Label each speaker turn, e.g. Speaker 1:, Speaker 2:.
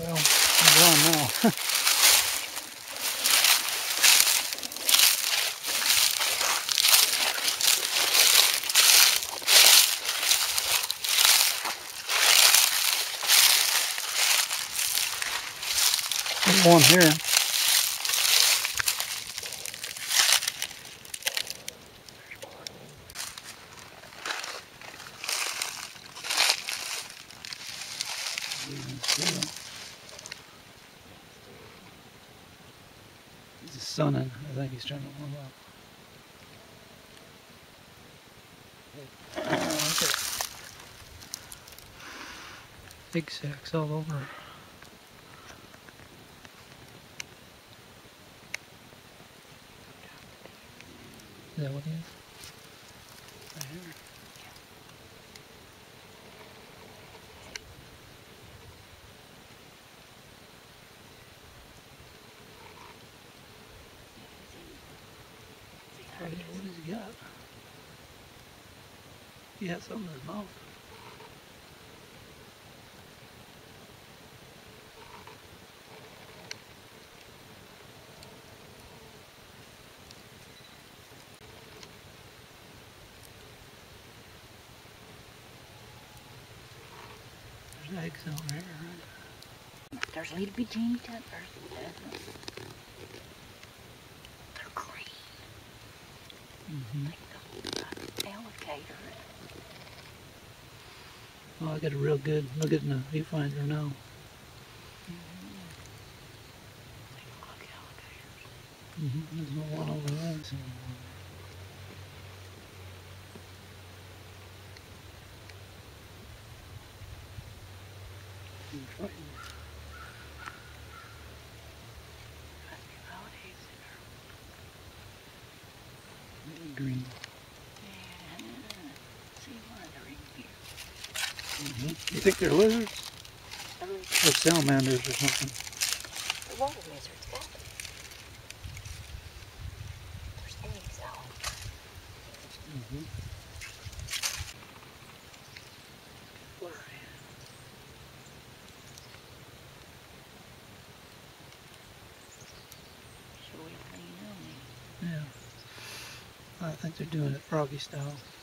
Speaker 1: Well, I'm gone now. There's one here. He's sunning. I think he's trying to warm up. Look at big sacks all over. Is that what it is? Right here. What has he got? He has something in his mouth. There's eggs over here, right?
Speaker 2: There's a little bit teeny tiny person. They're green. Like the alligator.
Speaker 1: Oh, I got a real good look at the viewfinder now.
Speaker 2: They look like alligators.
Speaker 1: There's no one over there. So. Green.
Speaker 2: Yeah. See why they're in here.
Speaker 1: You think they're lizards? Or salamanders or something?
Speaker 2: The water lizards, got them. There's eggs out.
Speaker 1: Yeah. I think they're doing it froggy style.